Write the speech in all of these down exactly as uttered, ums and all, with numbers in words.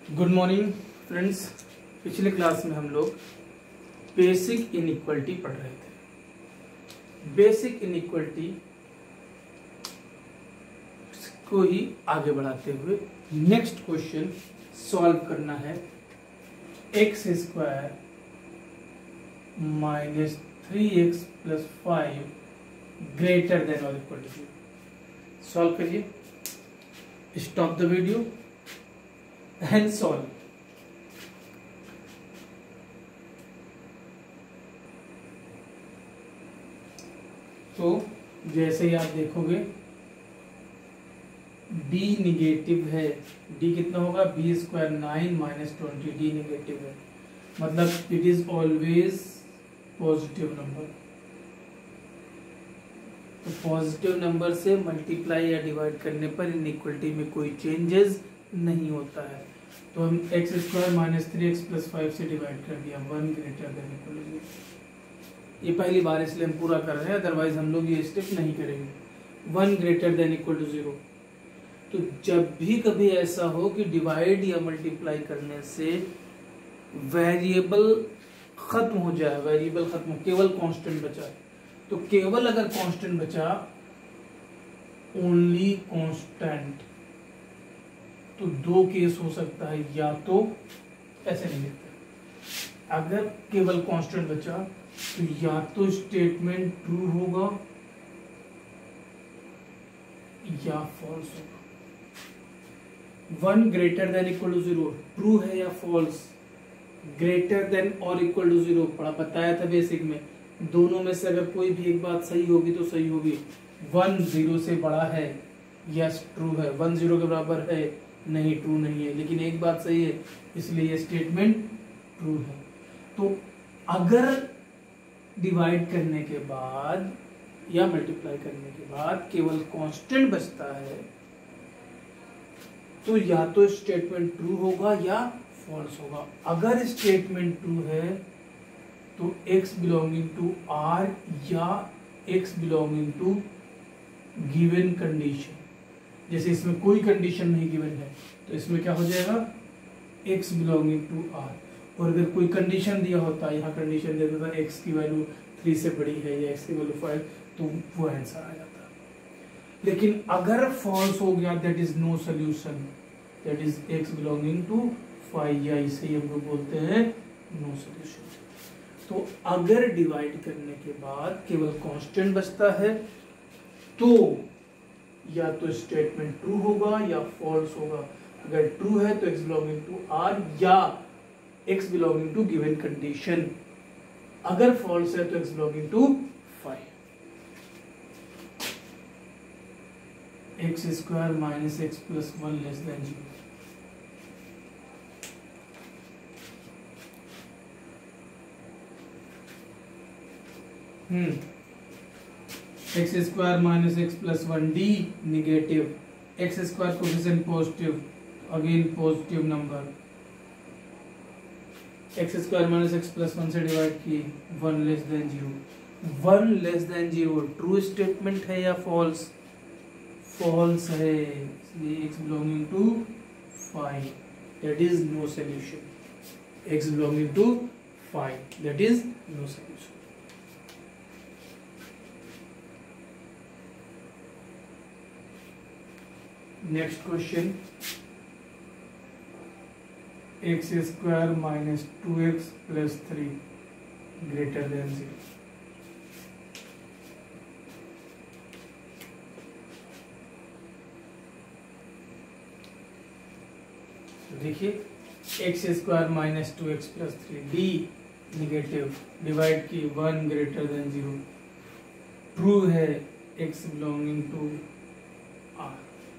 Good morning friends. पिछले class में हम लोग बेसिक इनइक्वालिटी पढ़ रहे थे। बेसिक इनइक्वालिटी को ही आगे बढ़ाते हुए नेक्स्ट क्वेश्चन सॉल्व करना है। X square minus three x plus five greater than और इक्वल टू जीरो। सॉल्व करिए। Stop the video and solve. तो जैसे ही आप देखोगे d निगेटिव है, d कितना होगा, b square nine minus twenty, D negative है मतलब it is always positive number. तो पॉजिटिव नंबर से मल्टीप्लाई या डिवाइड करने पर इनइक्वालिटी में कोई चेंजेस नहीं होता है। तो हम x square minus three x plus five से डिवाइड कर दिया, one greater than equal to zero. ये पहली बार इसलिए हम पूरा कर रहे हैं, अदरवाइज हम लोग ये स्टेप नहीं करेंगे। One greater than equal to zero. तो जब भी कभी ऐसा हो कि डिवाइड या मल्टीप्लाई करने से वेरिएबल खत्म हो जाए, वेरिएबल खत्म हो, केवल कांस्टेंट बचा, तो केवल अगर कांस्टेंट बचा, ओनली कांस्टेंट, तो दो केस हो सकता है। या तो ऐसे नहीं लिखते, अगर केवल कांस्टेंट बचा तो या तो स्टेटमेंट ट्रू होगा या फॉल्स होगा। One greater than equal to zero true है या फॉल्स? ग्रेटर देन और इक्वल टू जीरो पढ़ा बताया था बेसिक में, दोनों में से अगर कोई भी एक बात सही होगी तो सही होगी। वन जीरो से बड़ा है, यस ट्रू है। वन जीरो के बराबर है, नहीं ट्रू नहीं है। लेकिन एक बात सही है, इसलिए ये स्टेटमेंट ट्रू है। तो अगर डिवाइड करने के बाद या मल्टीप्लाई करने के बाद केवल कांस्टेंट बचता है, तो या तो स्टेटमेंट ट्रू होगा या फॉल्स होगा। अगर स्टेटमेंट ट्रू है तो x बिलोंगिंग टू r या x belonging to given condition. जैसे इसमें कोई कंडीशन नहीं गिवन है तो इसमें क्या हो जाएगा, x बिलोंगिंग टू r। और अगर कोई कंडीशन दिया होता, यहाँ कंडीशन देता था x की वैल्यू थ्री से बड़ी है या x की वैल्यू फाइव, तो वो आंसर आ जाता। लेकिन अगर फॉल्स हो गया, that is no solution, that is x belonging to five, या इसे हम लोग बोलते हैं नो सोल्यूशन। तो अगर डिवाइड करने के बाद केवल कांस्टेंट बचता है तो या तो स्टेटमेंट ट्रू होगा या फॉल्स होगा। अगर ट्रू है तो x बिलोंगिंग टू r या x belonging to given condition. अगर फॉल्स है तो x belonging to five. X square minus x plus one less than zero. Hmm x square minus x plus one, D negative, x square coefficient positive, again positive number. X square minus x plus one से divide किए, one less than zero. One less than zero true statement है या false? False है, इसलिए x belonging to five, that is no solution. X belonging to five, that is no solution. Next question, x square minus two x plus three greater than zero. देखिए, x square minus two x plus three, D negative, divide की one greater than zero. True है, x belonging to R.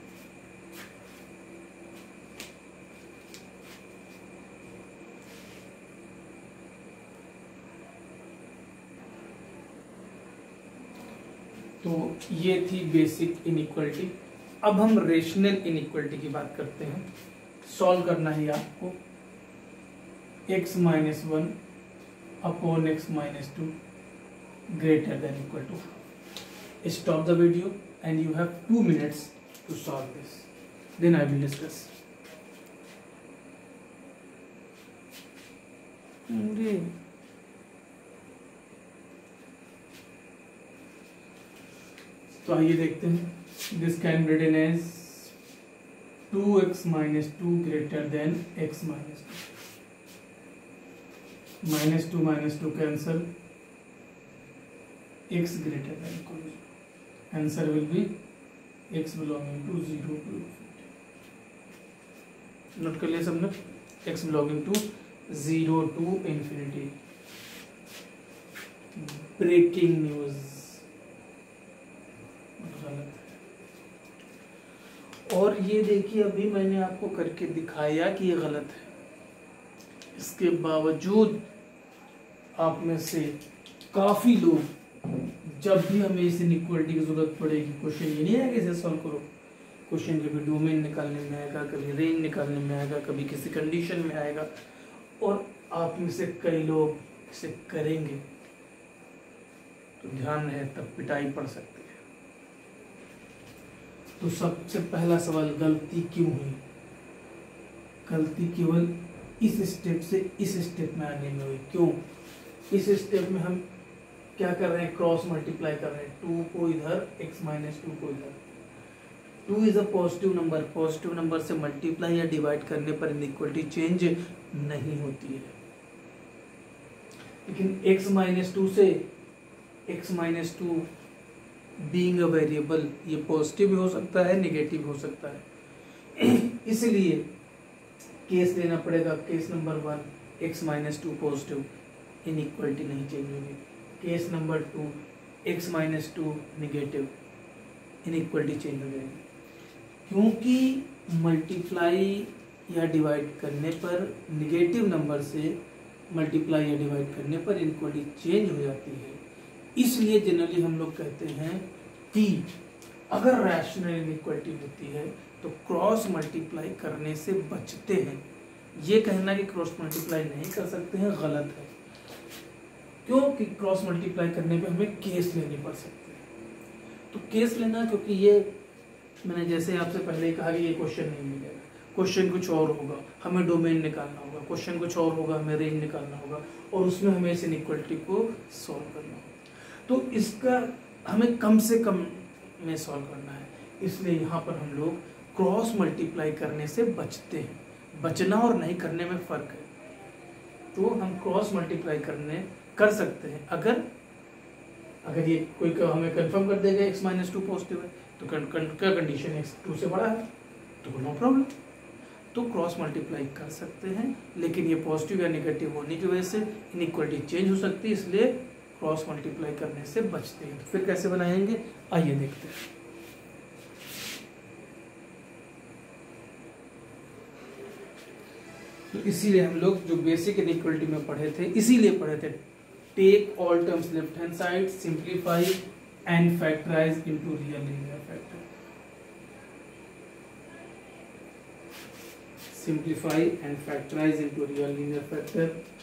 तो ये थी basic inequality. अब हम rational inequality की बात करते हैं। सॉल्व करना है आपको x minus one upon x minus two greater than equal to. Stop the video and you have two minutes to solve this. Then I will discuss. तो आइए देखते हैं। This can be written as two x minus two greater than x minus two, minus two minus two cancel, x greater than equal to zero. Answer will be x belonging to zero to infinity. Note कर लिया सबने? x belonging to zero to infinity. Breaking news, और ये देखिए अभी मैंने आपको करके दिखाया कि ये गलत है। इसके बावजूद आप में से काफी लोग जब भी हमें इस इनइक्वालिटी की जरूरत पड़ेगी, क्वेश्चन ये नहीं आएगा इसे सॉल्व करो, क्वेश्चन कभी डोमेन निकालने में आएगा, कभी रेंज निकालने में आएगा, कभी किसी कंडीशन में आएगा, और आप में से कई लोग इसे करेंगे तो ध्यान रहे तब पिटाई पड़ सकती है। तो सबसे पहला सवाल, गलती क्यों हुई? गलती केवल इस स्टेप से इस स्टेप में आने में हुई। क्यों? इस स्टेप में हम क्या कर रहे हैं? क्रॉस मल्टीप्लाई कर रहे हैं, टू को इधर, x माइनस टू को इधर। Two is a positive number, positive number से मल्टीप्लाई या डिवाइड करने पर इनइक्वालिटी चेंज नहीं होती है। लेकिन x माइनस टू से x minus two being a variable, ये पॉजिटिव भी हो सकता है, नेगेटिव हो सकता है। इसलिए केस लेना पड़ेगा। Case number one, x minus two positive, inequality नहीं चेंज होगी। Case number two, x minus two negative, inequality change हो जाएगी। क्योंकि मल्टीप्लाई या डिवाइड करने पर, निगेटिव नंबर से मल्टीप्लाई या डिवाइड करने पर इनइक्वालिटी चेंज हो जाती है। इसलिए जनरली हम लोग कहते हैं कि अगर रैशनल इनइक्वालिटी होती है तो क्रॉस मल्टीप्लाई करने से बचते हैं। ये कहना कि क्रॉस मल्टीप्लाई नहीं कर सकते हैं गलत है। क्योंकि क्रॉस मल्टीप्लाई करने पे हमें केस लेने पड़ सकते हैं। तो केस लेना, क्योंकि ये मैंने जैसे आपसे पहले ही कहा कि ये क्वेश्चन नहीं मिलेगा, क्वेश्चन कुछ और होगा, हमें डोमेन निकालना होगा, क्वेश्चन कुछ और होगा, हमें रेंज निकालना होगा, और उसमें हमें इस इनइक्वालिटी को सॉल्व करना होगा। तो इसका हमें कम से कम में सॉल्व करना है। इसलिए यहाँ पर हम लोग क्रॉस मल्टीप्लाई करने से बचते हैं। बचना और नहीं करने में फर्क है। तो हम क्रॉस मल्टीप्लाई करने कर सकते हैं अगर अगर ये कोई हमें कंफर्म कर देगा x माइनस टू पॉजिटिव है, तो का कंडीशन x टू से बड़ा है तो नो प्रॉब्लम, तो क्रॉस मल्टीप्लाई कर सकते हैं। लेकिन ये पॉजिटिव या नेगेटिव होने की वजह से इनइक्वालिटी चेंज हो सकती है, इसलिए क्रॉस मल्टीप्लाई करने से बचते हैं। तो फिर कैसे बनाएंगे, आइए देखते हैं। तो इसीलिए हम लोग जो बेसिक इनइक्वालिटी में पढ़े थे, इसीलिए पढ़े थे, take all terms left hand side, simplify and factorize into real linear factor. Simplify and factorize into real linear factor.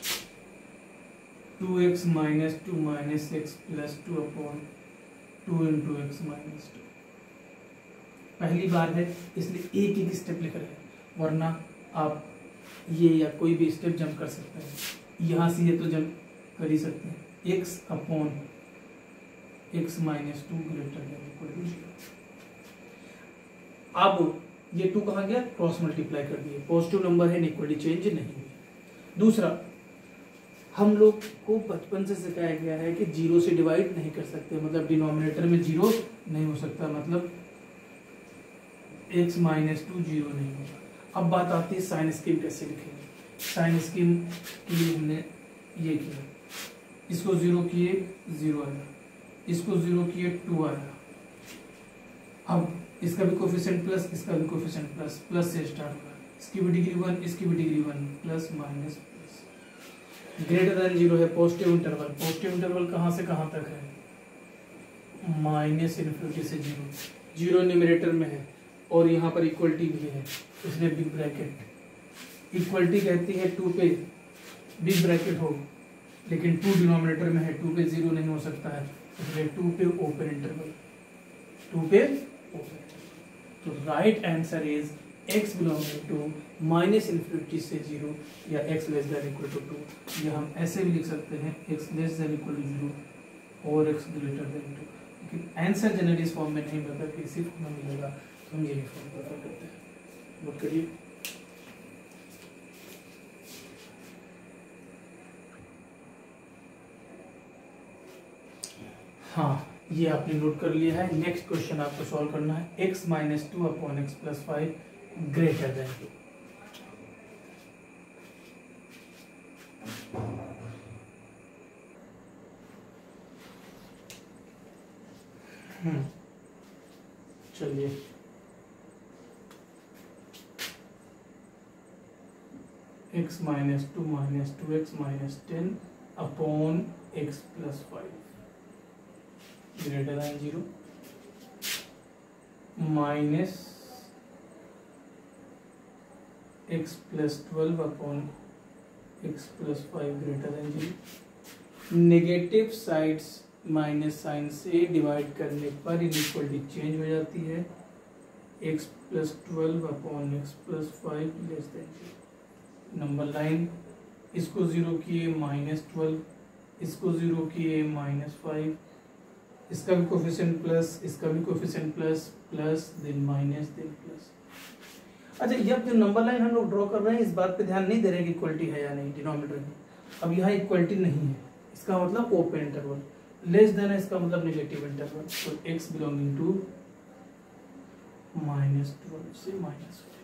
Two x minus two minus x plus two upon two into x minus two. पहली बार है इसलिए एक एक step लिख रहे हैं, वरना आप ये या कोई भी स्टेप जंप कर सकते हैं। यहाँ से ये तो जंप कर ही सकते हैं। x upon x minus two greater than equal to zero. अब ये टू कहाँ गया, क्रॉस मल्टीप्लाई कर दिए, पॉजिटिव नंबर है, इक्वलिटी चेंज नहीं हुई। दूसरा, हम लोग को बचपन से सिखाया गया है कि जीरो से डिवाइड नहीं कर सकते, मतलब डिनोमिनेटर में जीरो नहीं हो सकता, मतलब x माइनस टू जीरो नहीं होगा। अब बात आती है साइन स्कीम कैसे लिखेंगे। साइन स्कीम के लिए हमने ये किया, इसको जीरो किए जीरो आया, इसको जीरो किए टू आया। अब इसका भी कोफिशिएंट प्लस, इसका भी कोफिशिएंट प्लस, प्लस से स्टार्ट होगा, इसकी भी डिग्री वन, इसकी भी degree one, plus minus plus. Greater than zero है पॉजिटिव इंटरवल, पॉजिटिव इंटरवल कहाँ से कहाँ तक है, माइनस इन्फिनिटी से जीरो। जीरो न्यूमरेटर में है और यहाँ पर इक्वलिटी भी है, इसलिए बिग ब्रैकेट। इक्वलिटी कहती है टू पे बिग ब्रैकेट हो, लेकिन टू डिनोमिनेटर में है, टू पे जीरो नहीं हो सकता है, इसलिए टू पे ओपन इंटरवल, टू पे ओपन। तो right answer is x belonging to minus infinity से जीरो या x less than equal to two, या हम ऐसे भी लिख सकते हैं x less than equal to zero और x ग्रेटर देन टू। लेकिन आंसर जनरली इस फॉर्म में नहीं मिलता, कि इसी फॉर्म में मिलेगा, तो हम यही फॉर्म प्रेफर करते हैं। नोट करिए। हाँ, ये आपने नोट कर लिया है। नेक्स्ट क्वेश्चन आपको सॉल्व करना है, x minus two upon x plus five greater than two. Hmm चलिए, x minus two minus two x minus ten upon x plus five greater than zero, minus x plus twelve upon x plus five greater than zero. Negative sides minus sign से divide करने पर inequality change हो जाती है, x plus twelve upon x plus five less than zero. Number line, इसको zero किए minus twelve, इसको zero किए माइनस फाइव, इसका भी कोफिशिएंट प्लस, इसका भी coefficient plus, plus then minus then plus. अच्छा, ये जो नंबर लाइन हम लोग ड्रॉ कर रहे हैं, इस बात पे ध्यान नहीं दे रहे कि इक्वलिटी है या नहीं डिनोमिनेटर में। अब यहाँ इक्वलिटी नहीं है, इसका मतलब ओपन इंटरवल, लेस देन है इसका मतलब नेगेटिव इंटरवल। तो x belonging to minus twelve से minus five.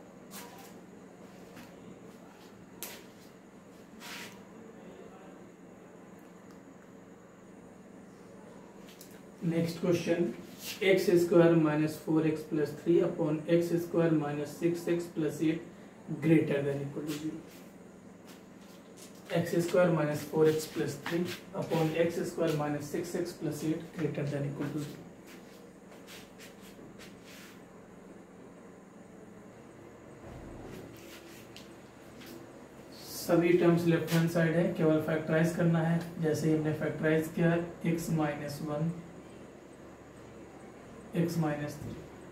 Next question, x square minus four x plus three upon x square minus six x plus eight greater than equal to zero. X square minus four x plus three upon x square minus six x plus eight greater than equal to zero. सभी terms left hand side है, केवल factorise करना है। जैसे ही हमने factorize किया, x minus one x minus three,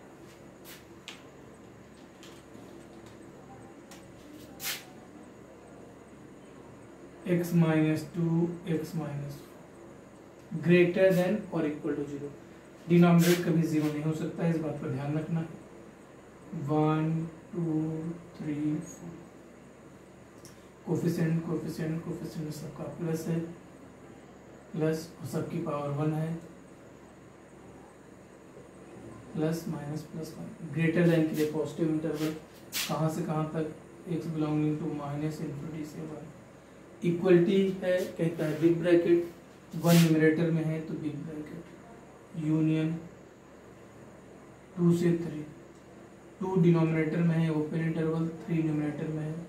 x minus two x minus greater than और equal to zero. Denominator कभी जीरो नहीं हो सकता है, इस बात पर ध्यान रखना है। One two three four, coefficient coefficient coefficient सबका प्लस है, प्लस और सबकी पावर वन है, plus minus plus one. Greater than के लिए पॉजिटिव इंटरवल, कहाँ से कहाँ तक, x belonging to minus infinity से वन। इक्वलिटी है, कहता है बिग ब्रैकेट, वन न्यूमरेटर में है तो बिग ब्रैकेट, यूनियन टू से थ्री, टू डिनोमिनेटर में है ओपन इंटरवल, थ्री न्यूमरेटर में है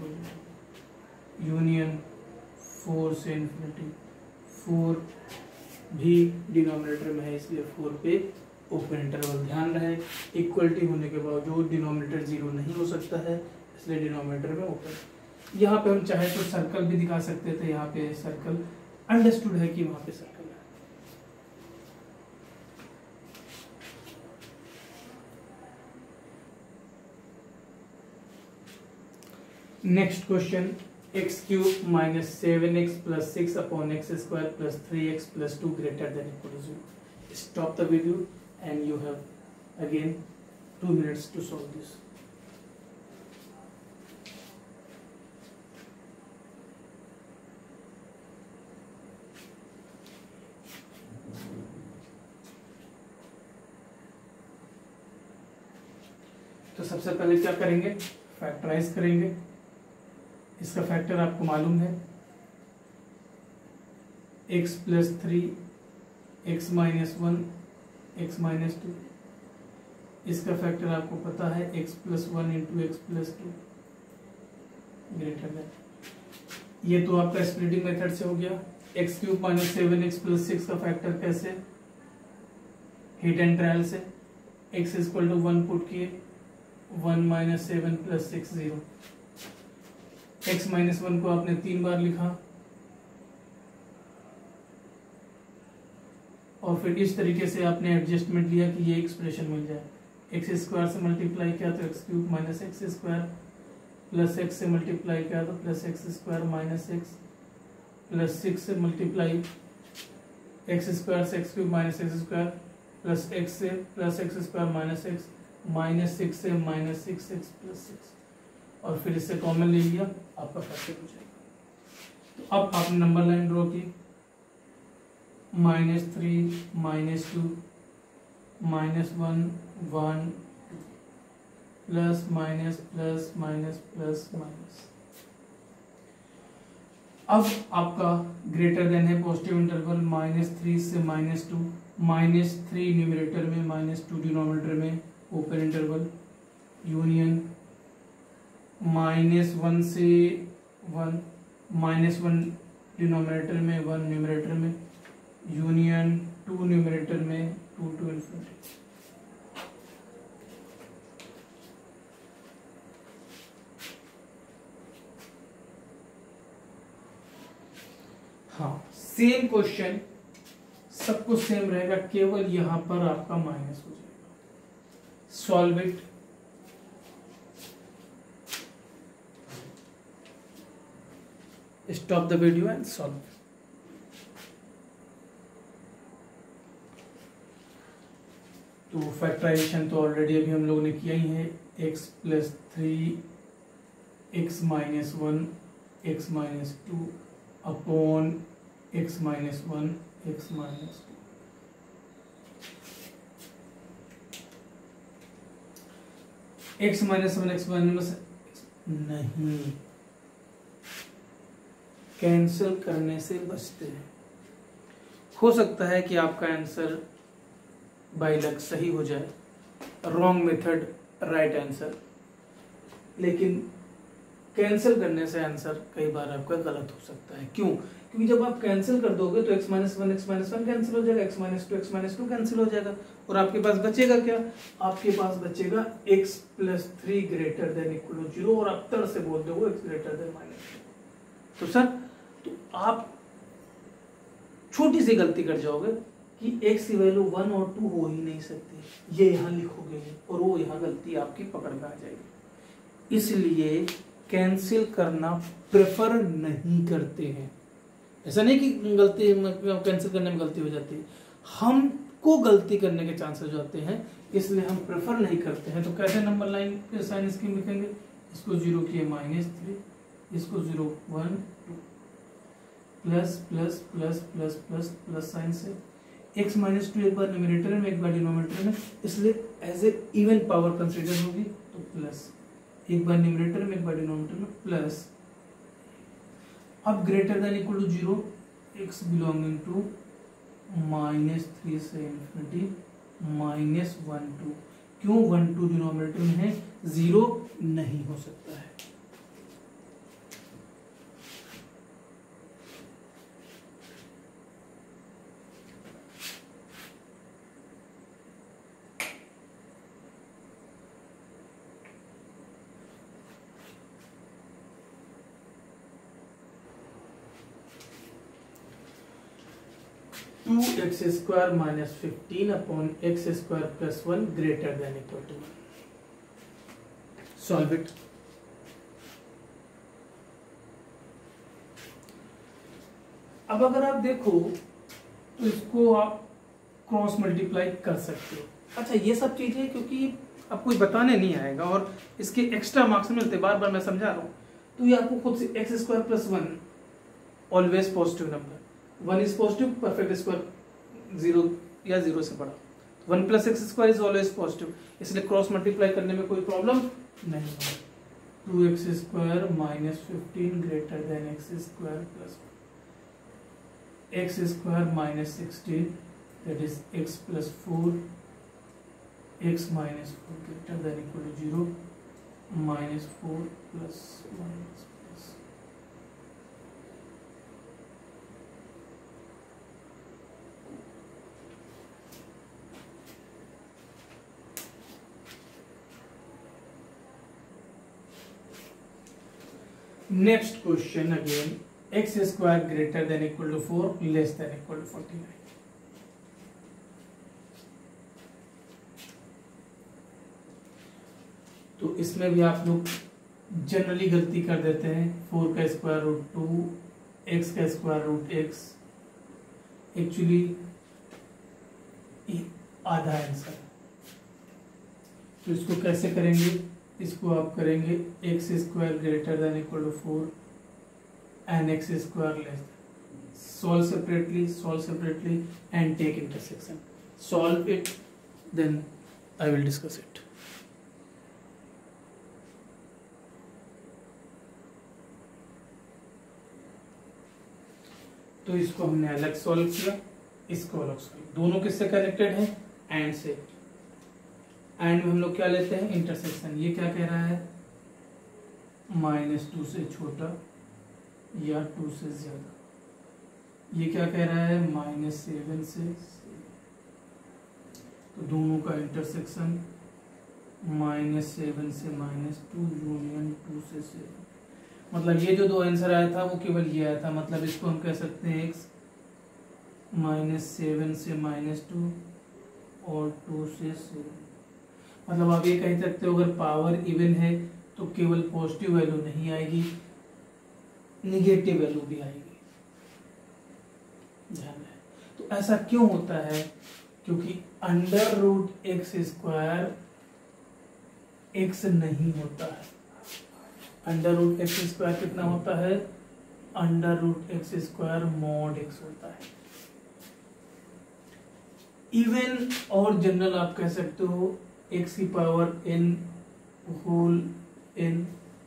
यूनियन फोर से इन्फिनिटी, फोर भी डिनोमिनेटर में है इसलिए फोर पे ओपन इंटरवल। ध्यान रहे, इक्वलिटी होने के बावजूद डिनोमिनेटर जीरो नहीं हो सकता है, इसलिए डिनोमिनेटर में ओपन। यहाँ पे हम चाहे तो सर्कल भी दिखा सकते थे, यहाँ पे सर्कल अंडरस्टूड है कि वहां पे सर्कल है। Next question, x cube minus seven x plus six upon x square plus three x plus two greater than equal to zero. Stop the video and you have again two minutes to solve this. तो सबसे पहले क्या करेंगे, factorise करेंगे। इसका factor आपको मालूम है, x plus three x minus one x minus two. इसका फैक्टर आपको पता है, x plus one into x plus two greater than. ये तो आपका स्प्लिटिंग मेथड से हो गया। X cube minus seven x plus six का फैक्टर कैसे, हिट एंड ट्रायल से। X equal to one put किए, one minus seven plus six zero. X minus one को आपने तीन बार लिखा और फिर इस तरीके से आपने एडजस्टमेंट लिया कि ये एक्सप्रेशन मिल जाए। एक्स स्क्वायर से मल्टीप्लाई किया तो x cube minus x square, plus x से मल्टीप्लाई किया तो plus x square minus x, plus six से मल्टीप्लाई एक्स स्क्वायर से x cube minus x square, plus x से plus x square minus x, minus six से minus six x plus six, और फिर इससे कॉमन ले लिया, आपका फैक्टर हो जाएगा। तो अब आपने नंबर लाइन ड्रॉ की, minus three minus two minus one one plus minus plus minus plus minus. अब आपका ग्रेटर देन है पॉजिटिव इंटरवल, माइनस थ्री से minus two, minus three numerator में माइनस टू डिनोमिनेटर में, open interval, union minus one से one, minus one denominator में one numerator में, union two numerator में टू टू इन्फिनिटी। हाँ, same question, सब कुछ सेम रहेगा, केवल यहां पर आपका माइनस हो जाएगा। Solve it. Stop the video and solve. तो फैक्टराइजेशन तो ऑलरेडी अभी हम लोगों ने किया ही है, x plus three x minus one x minus two upon x minus one x minus two. X minus one x minus नहीं, कैंसिल करने से बचते हैं। हो सकता है कि आपका आंसर बाय लक सही हो जाए, रॉन्ग मेथड राइट आंसर, लेकिन कैंसिल करने से आंसर कई बार आपका गलत हो सकता है। क्यों? क्योंकि जब आप कैंसिल कर दोगे तो x minus one x minus one cancel हो जाएगा, x minus two x minus two cancel हो जाएगा, और आपके पास बचेगा क्या? आपके पास बचेगा x plus three greater than equal to zero, और आप तर से बोल दोगे x greater than minus two. तो सर, तो आप छोटी सी गलती कर जाओगे कि x की वैल्यू वन और टू हो ही नहीं सकती, ये यहाँ लिखोगे और वो यहाँ गलती आपकी पकड़ में आ जाएगी। इसलिए कैंसिल करना प्रेफर नहीं करते हैं। ऐसा नहीं कि गलती कैंसिल करने में गलती हो जाती है, हमको गलती करने के चांसेस जाते हैं, इसलिए हम प्रेफर नहीं करते हैं। तो कैसे नंबर लाइन के साइन स्कीम लिखेंगे? इसको जीरो किए माइनस थ्री, इसको zero one two, plus plus plus plus plus plus sign से x माइनस टू एक बार न्यूमरेटर में एक बार डिनोमिनेटर में, इसलिए as a even power consider होगी, तो प्लस एक बार न्यूमरेटर में एक बार डिनोमिनेटर में प्लस। अब greater than equal to zero, x belonging to minus three से इंफिनिटी माइनस वन टू। क्यों? वन टू डिनोमिनेटर में है, जीरो नहीं हो सकता है। Two x square minus fifteen upon x square plus one greater than equal to one. Solve it. अब अगर आप देखो तो इसको आप क्रॉस मल्टीप्लाई कर सकते हो। अच्छा, ये सब चीजें क्योंकि अब कोई बताने नहीं आएगा और इसके एक्स्ट्रा मार्क्स मिलते, बार बार मैं समझा रहा हूं, तो ये आपको खुद से x square plus one always positive number, one is positive, perfect square zero या जीरो से बड़ा, one plus x square is always positive, इसलिए क्रॉस मल्टीप्लाई करने में कोई प्रॉब्लम नहीं है। Two x square minus fifteen greater than x square plus x square minus sixteen that is x plus four, x minus four greater than equal to zero, minus four plus minus plus. Next question again, x square greater than equal to four less than equal to forty-nine. तो इसमें भी आप लोग generally गलती कर देते हैं, four का स्क्वायर रूट टू, एक्स का स्क्वायर रूट एक्स, एक्चुअली आधा आंसर। तो इसको कैसे करेंगे, इसको आप करेंगे x square greater than equal to four and x square less, solve separately, solve separately and take intersection. Solve it, then I will discuss it. तो इसको हमने अलग सॉल्व किया, इसको अलग सॉल्व, दोनों किससे कनेक्टेड है, एंड से। एंड में हम लोग क्या लेते हैं, इंटरसेक्शन। ये क्या कह रहा है, माइनस टू से छोटा या टू से ज्यादा। ये क्या कह रहा है, माइनस सेवन से सेवन। तो दोनों का इंटरसेक्शन माइनस सेवन से माइनस टू यूनियन टू से सेवन। मतलब ये जो दो आंसर आया था वो केवल ये आया था, मतलब इसको हम कह सकते हैं एक्स माइनस सेवन से माइनस टू और टू से सेवन। मतलब आप ये कह सकते हो अगर पावर इवन है तो केवल पॉजिटिव वैल्यू नहीं आएगी, निगेटिव वैल्यू भी आएगी। ध्यान है। तो ऐसा क्यों होता है, क्योंकि under root x square x नहीं होता है। अंडर रूट एक्स स्क्वायर कितना होता है, under root x square mod x होता है। इवन और जनरल आप कह सकते हो एक्स की power n whole n.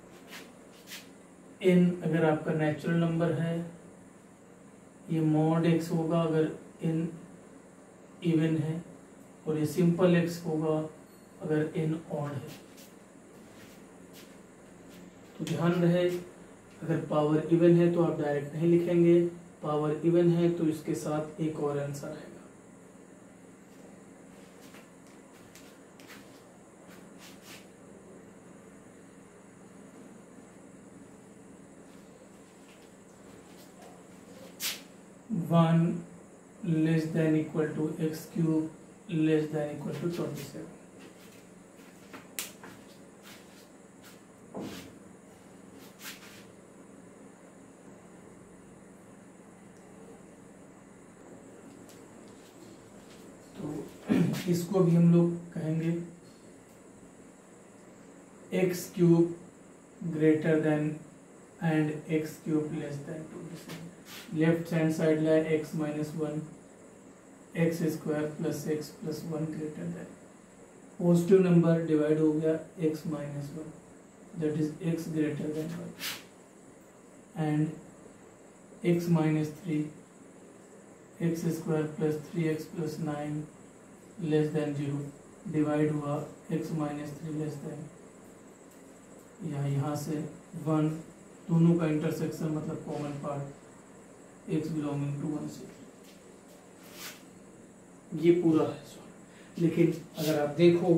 N अगर आपका नेचुरल नंबर है, ये मॉड एक्स होगा अगर एन इवन है, और ये सिंपल एक्स होगा अगर एन ऑड है। तो ध्यान रहे, अगर पावर इवन है तो आप डायरेक्ट नहीं लिखेंगे, पावर इवन है तो इसके साथ एक और आंसर आएगा। One less than equal to x cube less than equal to twenty seven. तो इसको भी हम लोग कहेंगे x cube greater than and x cube less than twenty seven. Left hand side ला x minus one, x square plus x plus one greater than, positive number divide हो गया x minus one, that is x greater than one, and x minus three, x square plus three x plus nine less than zero, divide हुआ x minus three less than, या यहाँ से one, दोनों का intersection मतलब common part x belonging to one से। ये पूरा है सॉल्व। लेकिन अगर आप देखो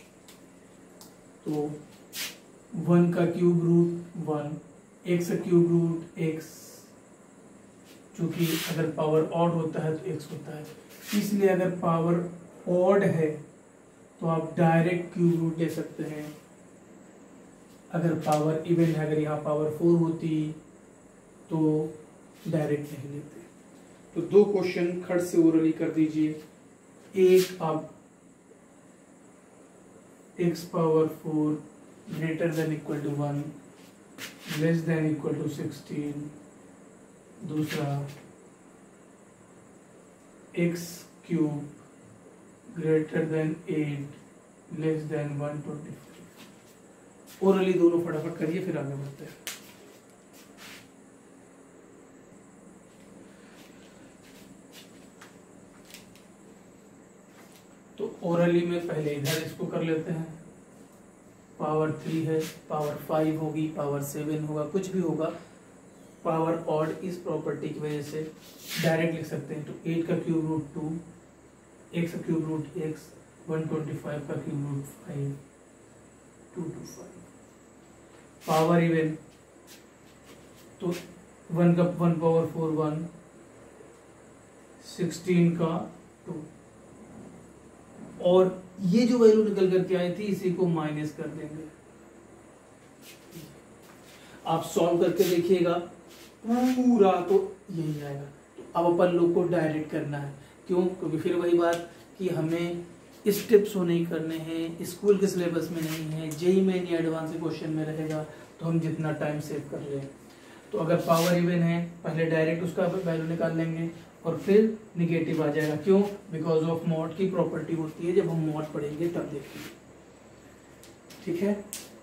तो वन का cube root one, x cube root x, चूंकि अगर पावर ऑड होता है तो एक्स होता है, इसलिए अगर पावर ऑड है तो आप डायरेक्ट क्यूब रूट ले सकते हैं। अगर पावर इवन है, अगर यहाँ पावर फोर होती तो डायरेक्ट नहीं लेते। तो दो क्वेश्चन खट से ओरली कर दीजिए। एक आप x power four greater than equal to one less than equal to sixteen, दूसरा x cube greater than eight less than one twenty five. Orally दोनों फटाफट करिए फिर आगे बढ़ते हैं। तो ओरली में पहले इधर इसको कर लेते हैं। पावर थ्री है, पावर फाइव होगी, पावर सेवन होगा, कुछ भी होगा, पावर ऑड इस प्रॉपर्टी की वजह से डायरेक्ट लिख सकते हैं। तो एट का क्यूब रूट टू, एक्स का cube root x, one twenty five का cube root five, two two five. Power even तो वन का one power four one, sixteen का टू, और ये जो वैल्यू निकल करके आई थी इसी को माइनस कर देंगे। आप सॉल्व करके देखिएगा पूरा तो यही आएगा। तो अब अपन लोग को डायरेक्ट करना है, क्यों? क्योंकि फिर वही बात कि हमें स्टेप्स नहीं करने हैं, स्कूल के सिलेबस में नहीं है, जेई में नहीं एडवांस क्वेश्चन में रहेगा, तो हम जितना टाइम सेव कर लें। तो अगर पावर इवन है पहले डायरेक्ट उसका वैल्यू निकाल लेंगे और फिर निगेटिव आ जाएगा। क्यों? बिकॉज ऑफ मॉड की प्रॉपर्टी होती है, जब हम मॉड पढ़ेंगे तब देखेंगे। ठीक है,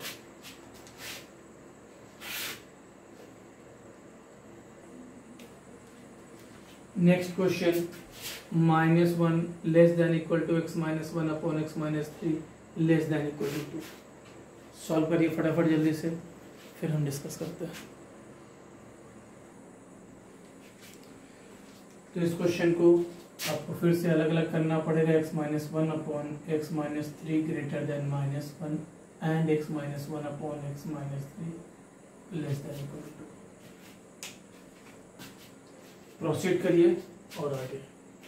next question, minus one less than equal to x minus one upon x minus three less than equal to two. Solve करिए फटाफट जल्दी से, फिर हम डिस्कस करते हैं। तो इस क्वेश्चन को आपको फिर से अलग अलग करना पड़ेगा। X minus one upon x minus three greater than minus one and x minus one upon x minus three less than equal to. Proceed करिए और आगे।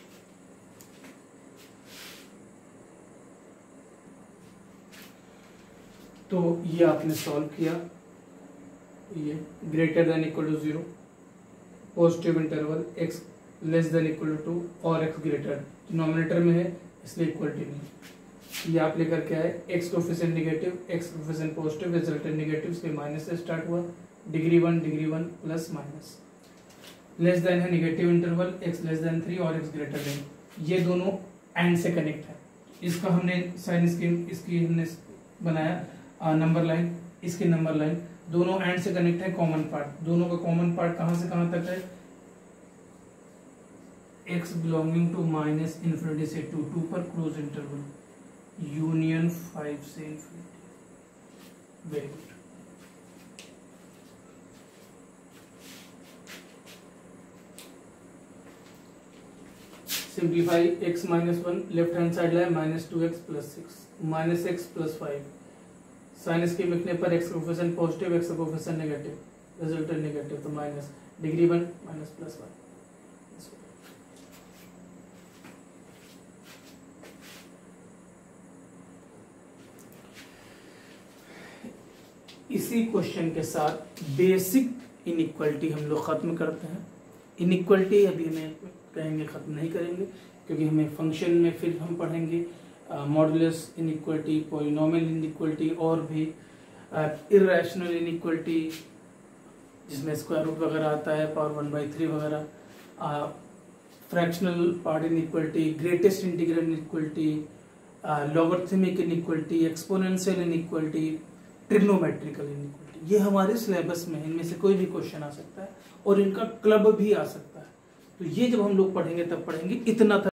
तो ये आपने सॉल्व किया, ये greater than equal to zero, positive interval x less than equal to two और x greater, denominator में है इसलिए इक्वलिटी नहीं। ये आप लेकर के आए, x coefficient negative, x coefficient positive, resultant negative, इसलिए माइनस से स्टार्ट हुआ, degree one degree one plus minus. Less than है negative interval, x less than three और एक्स ग्रेटर देन, ये दोनों एंड से कनेक्ट है। इसका हमने साइन स्कीम, इसकी हमने बनाया नंबर लाइन, इसकी नंबर लाइन, दोनों एंड से कनेक्ट है। कॉमन पार्ट, दोनों का कॉमन पार्ट कहां से कहां तक है? X belonging to minus infinity से टू, टू पर क्लोज इंटरवल, यूनियन फाइव से infinity. Very good. Simplify, x minus one left hand side लाए minus two x plus six, minus x plus five. Sign scheme लिखने पर x coefficient positive, x coefficient negative, resultant negative, तो minus degree one minus plus one. इसी question के साथ basic inequality हम लोग खत्म करते हैं। इनइक्वालिटी अभी हमें कहेंगे खत्म नहीं करेंगे, क्योंकि हमें फंक्शन में फिर हम पढ़ेंगे मॉडुलस इनइक्वालिटी, पॉलिनोमियल इनइक्वालिटी और भी इर्रेशनल इनइक्वालिटी जिसमें स्क्वायर रूट वगैरह आता है, पावर वन बाई थ्री वगैरह, fractional part inequality, greatest integral inequality, logarithmic inequality, exponential inequality, trigonometrical inequality. ये हमारे सिलेबस में है, इनमें से कोई भी क्वेश्चन आ सकता है और इनका क्लब भी आ सकता है। तो ये जब हम लोग पढ़ेंगे तब पढ़ेंगे। इतना था।